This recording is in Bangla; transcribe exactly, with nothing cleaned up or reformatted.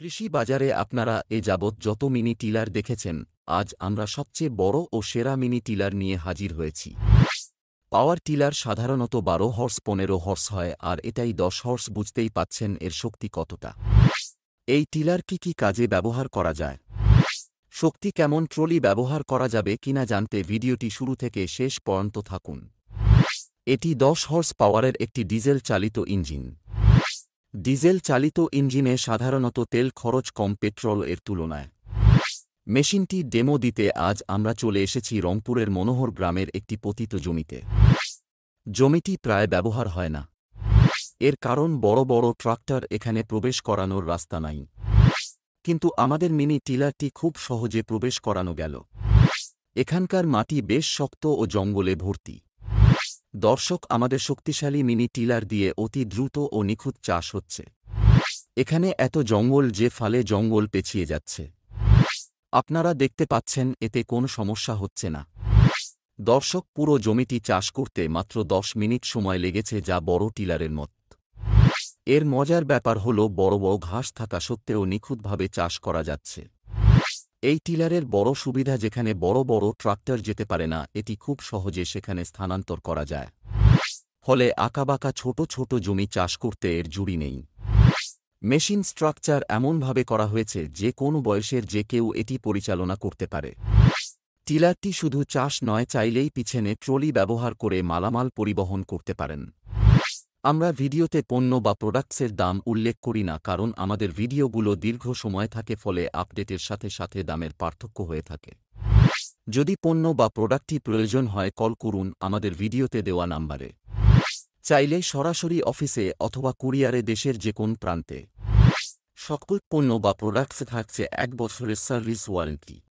কৃষি বাজারে আপনারা এ যাবৎ যত মিনি টিলার দেখেছেন, আজ আমরা সবচেয়ে বড় ও সেরা মিনি টিলার নিয়ে হাজির হয়েছি। পাওয়ার টিলার সাধারণত বারো হর্স পনেরো হর্স হয়, আর এটাই দশ হর্স। বুঝতেই পাচ্ছেন এর শক্তি কতটা। এই টিলার কি কি কাজে ব্যবহার করা যায়, শক্তি কেমন, ট্রলি ব্যবহার করা যাবে কিনা জানতে ভিডিওটি শুরু থেকে শেষ পর্যন্ত থাকুন। এটি দশ হর্স পাওয়ারের একটি ডিজেল চালিত ইঞ্জিন। ডিজেল চালিত ইঞ্জিনে সাধারণত তেল খরচ কম পেট্রোল এর তুলনায়। মেশিনটি ডেমো দিতে আজ আমরা চলে এসেছি রংপুরের মনোহর গ্রামের একটি পতিত জমিতে। জমিটি প্রায় ব্যবহার হয় না, এর কারণ বড় বড় ট্রাক্টর এখানে প্রবেশ করানোর রাস্তা নাই। কিন্তু আমাদের মিনি টিলারটি খুব সহজে প্রবেশ করানো গেল। এখানকার মাটি বেশ শক্ত ও জঙ্গলে ভর্তি। দর্শক, আমাদের শক্তিশালী মিনি টিলার দিয়ে অতি দ্রুত ও নিখুঁত চাষ হচ্ছে। এখানে এত জঙ্গল যে ফালে জঙ্গল পেছিয়ে যাচ্ছে। আপনারা দেখতে পাচ্ছেন এতে কোনো সমস্যা হচ্ছে না। দর্শক, পুরো জমিটি চাষ করতে মাত্র দশ মিনিট সময় লেগেছে, যা বড় টিলারের মত। এর মজার ব্যাপার হল বড় বড় ঘাস থাকা সত্ত্বেও নিখুঁতভাবে চাষ করা যাচ্ছে। এই টিলারের বড় সুবিধা, যেখানে বড় বড় ট্রাক্টর যেতে পারে না, এটি খুব সহজে সেখানে স্থানান্তর করা যায়। ফলে আঁকাবাঁকা ছোট ছোট জমি চাষ করতে এর জুড়ি নেই। মেশিন স্ট্রাকচার এমনভাবে করা হয়েছে যে কোনো বয়সের যে কেউ এটি পরিচালনা করতে পারে। টিলারটি শুধু চাষ নয়, চাইলেই পিছনে ট্রলি ব্যবহার করে মালামাল পরিবহন করতে পারেন। আমরা ভিডিওতে পণ্য বা প্রোডাক্টসের দাম উল্লেখ করি না, কারণ আমাদের ভিডিওগুলো দীর্ঘ সময় থাকে, ফলে আপডেটের সাথে সাথে দামের পার্থক্য হয়ে থাকে। যদি পণ্য বা প্রোডাক্টটি প্রয়োজন হয়, কল করুন আমাদের ভিডিওতে দেওয়া নাম্বারে। চাইলে সরাসরি অফিসে অথবা কুরিয়ারে দেশের যে কোন প্রান্তে। সকল পণ্য বা প্রোডাক্টসে থাকছে এক বছরের সার্ভিস ওয়ারেন্টি।